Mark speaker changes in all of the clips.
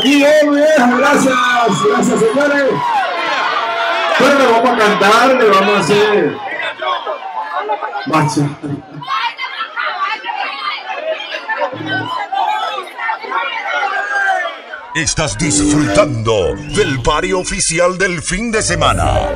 Speaker 1: aquí, muy bien, gracias, gracias señores. Bueno, le vamos a cantar, le vamos a hacer marcha.
Speaker 2: Estás disfrutando del party oficial del fin de semana.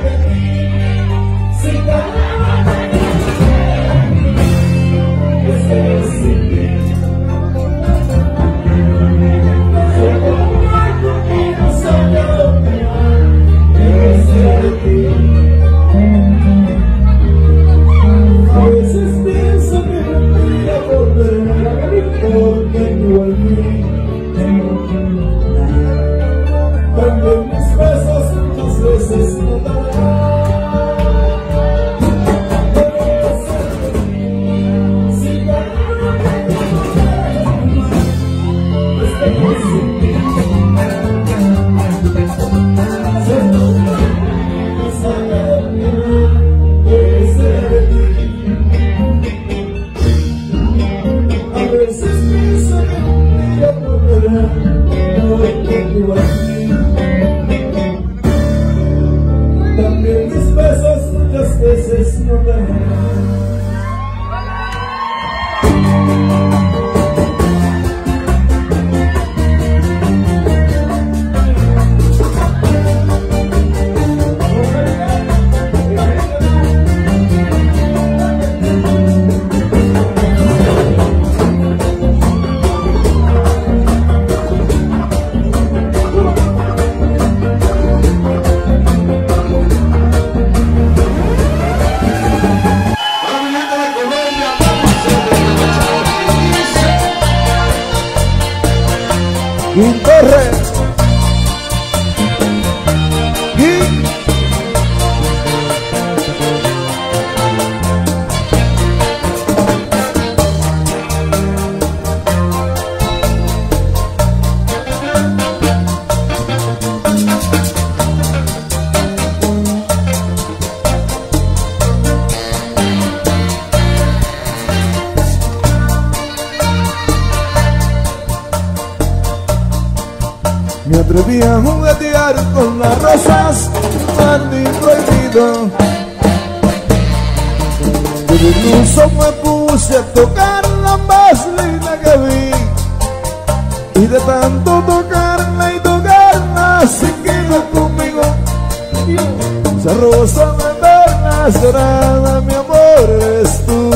Speaker 3: También mis besos muchas veces no dan.
Speaker 4: Torres me atreví a juguetear con las rosas, jardín prohibido. De iluso me puse a tocar la más linda que vi, y de tanto tocarla y tocarla se quedó conmigo. Esa rosa eterna cerrada, mi amor, eres tú.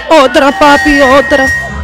Speaker 5: Otra, papi, otra.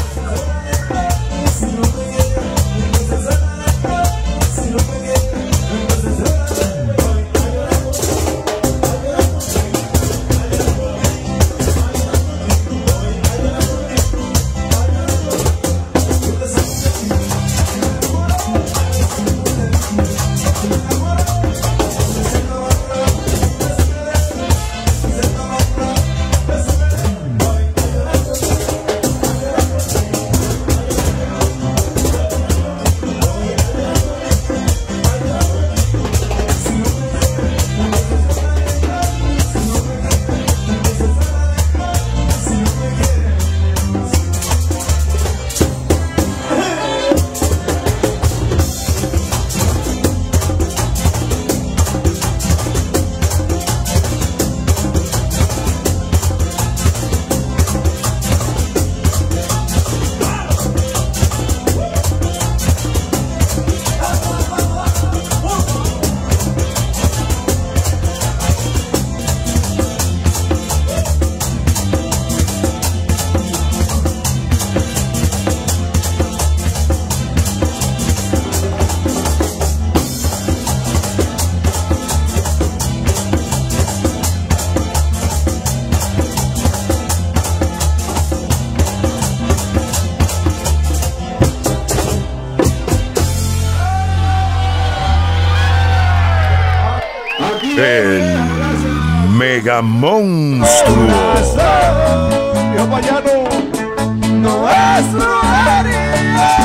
Speaker 2: El Mega Monstruo.
Speaker 4: Viejo payano, no es brujería.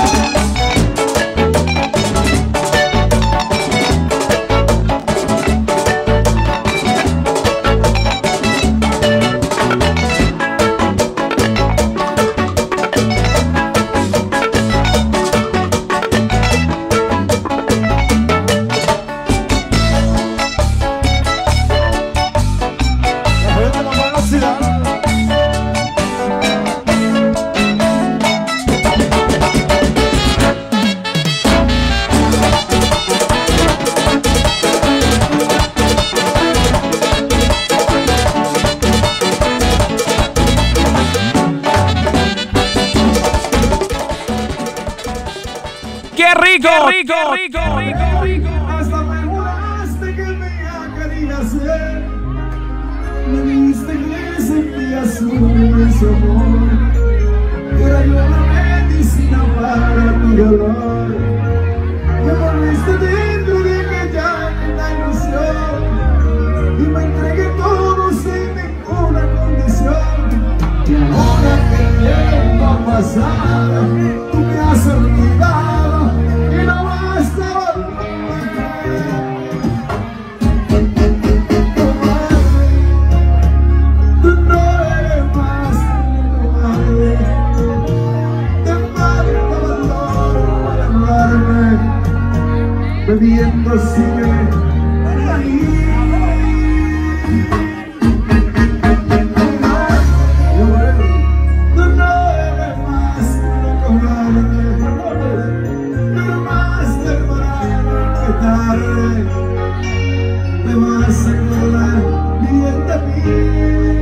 Speaker 5: ¡Qué rico! ¡Qué rico!
Speaker 3: Hasta me juraste que me acariciaste, me dijiste que sentías un inmenso amor, era yo la medicina para tu dolor. Me volviste dentro de aquella ilusión y me entregué todo sin ninguna condición. Y ahora que el tiempo ha pasado, tú me has olvidado y no basta volver. Tú no eres más mi madre, te falta valor para amarme, bebiendo sigue ahí. Me vas a acordar bien de mí.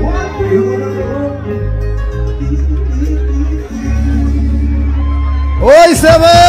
Speaker 4: Hoy se ve